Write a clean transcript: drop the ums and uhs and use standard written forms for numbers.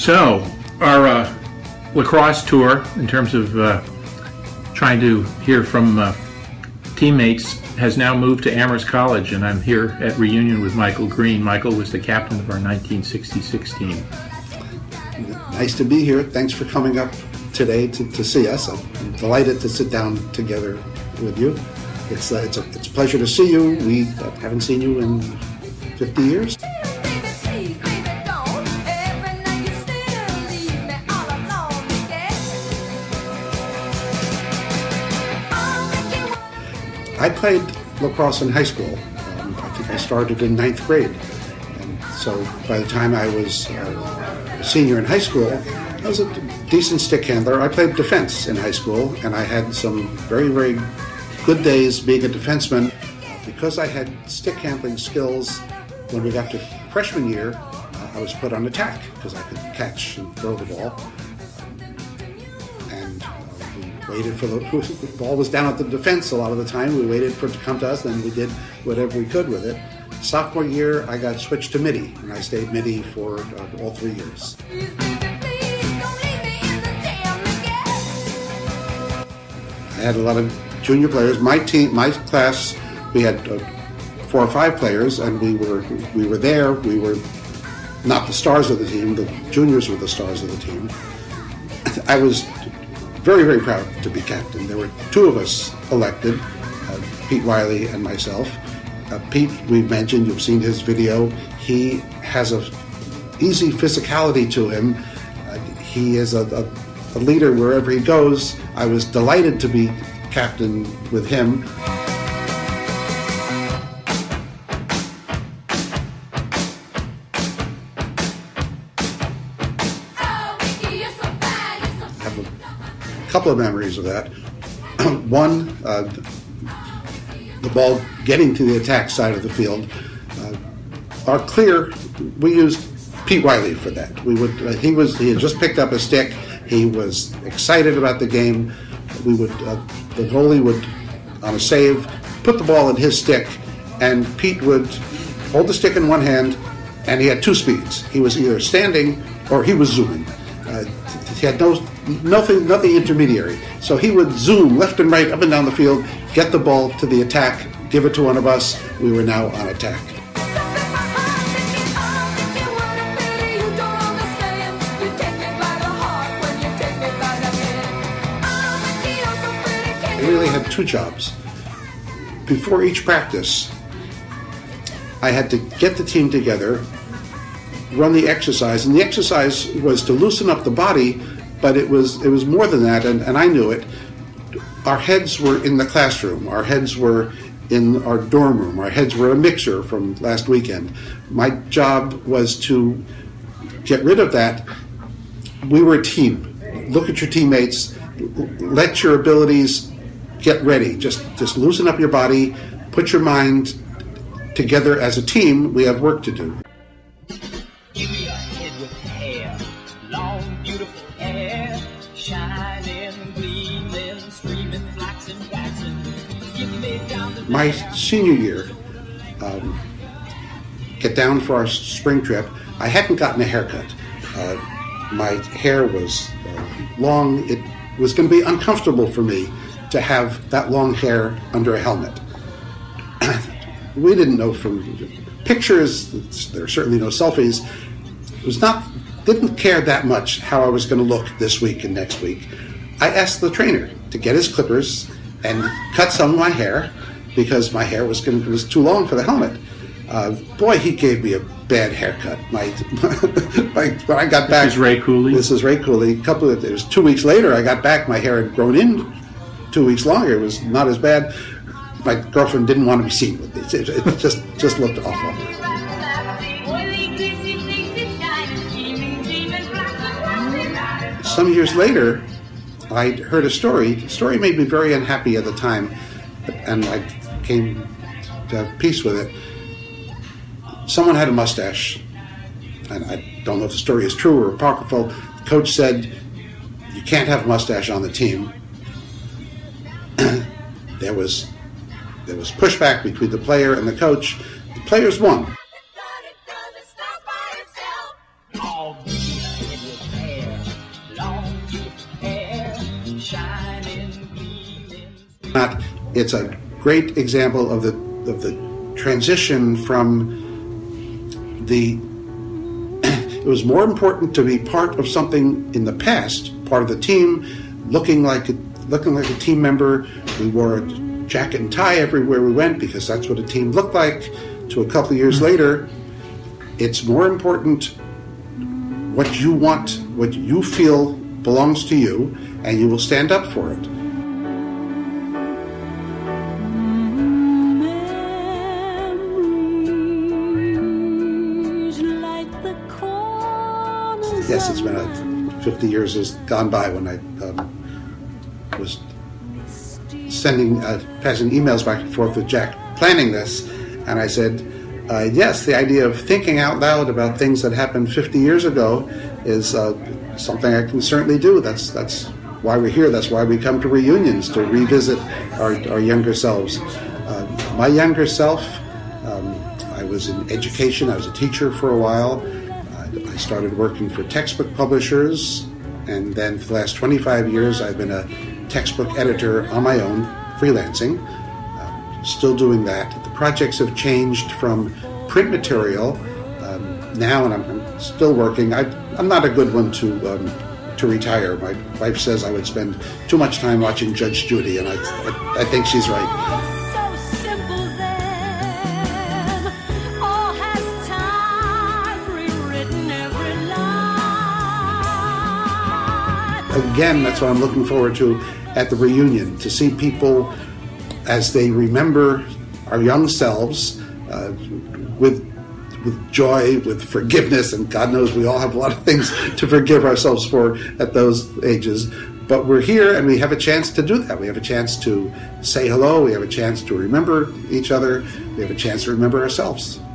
So, our lacrosse tour, in terms of trying to hear from teammates, has now moved to Amherst College, and I'm here at reunion with Michael Green. Michael was the captain of our 1966 team. Nice to be here. Thanks for coming up today to see us. I'm delighted to sit down together with you. It's a pleasure to see you. We haven't seen you in 50 years. I played lacrosse in high school. I think I started in 9th grade. And so by the time I was a senior in high school, I was a decent stick handler. I played defense in high school, and I had some very, very good days being a defenseman. Because I had stick handling skills, when we got to freshman year, I was put on attack because I could catch and throw the ball. We waited for the ball was down at the defense a lot of the time. We waited for it to come to us, and we did whatever we could with it. Sophomore year, I got switched to midi, and I stayed midi for all 3 years. I had a lot of junior players. My class, we had 4 or 5 players, and we were there. We were not the stars of the team. The juniors were the stars of the team. I was very, very proud to be captain. There were 2 of us elected, Pete Riley and myself. Pete, we've mentioned, you've seen his video. He has a easy physicality to him. He is a leader wherever he goes. I was delighted to be captain with him. Couple of memories of that. One, the ball getting to the attack side of the field. Our clear, we used Pete Riley for that. He had just picked up a stick. He was excited about the game. The goalie would, on a save, put the ball in his stick, and Pete would hold the stick in one hand, and he had 2 speeds. He was either standing or he was zooming. He had nothing intermediary. So he would zoom left and right, up and down the field, get the ball to the attack, give it to one of us. We were now on attack. I really had 2 jobs. Before each practice, I had to get the team together, run the exercise, and the exercise was to loosen up the body, but it was more than that, and I knew it. Our heads were in the classroom. Our heads were in our dorm room. Our heads were a mixture from last weekend. My job was to get rid of that. We were a team. Look at your teammates. Let your abilities get ready. Just loosen up your body. Put your mind together as a team. We have work to do. Give me a head with hair, long, beautiful hair, shining, gleaming, streaming, flaxen, waxen. Give me down to my senior year, get down for our spring trip. I hadn't gotten a haircut. My hair was long. It was going to be uncomfortable for me to have that long hair under a helmet. We didn't know from pictures, there are certainly no selfies. Didn't care that much how I was going to look this week and next week. I asked the trainer to get his clippers and cut some of my hair because my hair was too long for the helmet. Boy, he gave me a bad haircut. When I got back, This is Ray Cooley. This is Ray Cooley. It was 2 weeks later. I got back. My hair had grown in 2 weeks longer. It was not as bad. My girlfriend didn't want to be seen with it. It just looked awful. Some years later, I heard a story. The story made me very unhappy at the time, and I came to have peace with it. Someone had a mustache, and I don't know if the story is true or apocryphal. The coach said, "You can't have a mustache on the team." There was pushback between the player and the coach. The players won. shining, gleaming. It's a great example of the transition from the. It was more important to be part of something in the past, part of the team, looking like a team member. We wore a jacket and tie everywhere we went because that's what a team looked like. To a couple of years later, it's more important what you want, what you feel belongs to you, and you will stand up for it. Yes, it's been 50 years has gone by when I was passing emails back and forth with Jack planning this, and I said, yes, the idea of thinking out loud about things that happened 50 years ago is something I can certainly do. That's why we're here. That's why we come to reunions, to revisit our younger selves. My younger self, I was in education. I was a teacher for a while. I started working for textbook publishers, and then for the last 25 years I've been a textbook editor on my own, freelancing. Still doing that. The projects have changed from print material now, and I'm still working. I'm not a good one to retire. My wife says I would spend too much time watching Judge Judy, and I think she's right. Again, that's what I'm looking forward to at the reunion, to see people as they remember our young selves with joy, with forgiveness, and God knows we all have a lot of things to forgive ourselves for at those ages. But we're here and we have a chance to do that. We have a chance to say hello. We have a chance to remember each other. We have a chance to remember ourselves.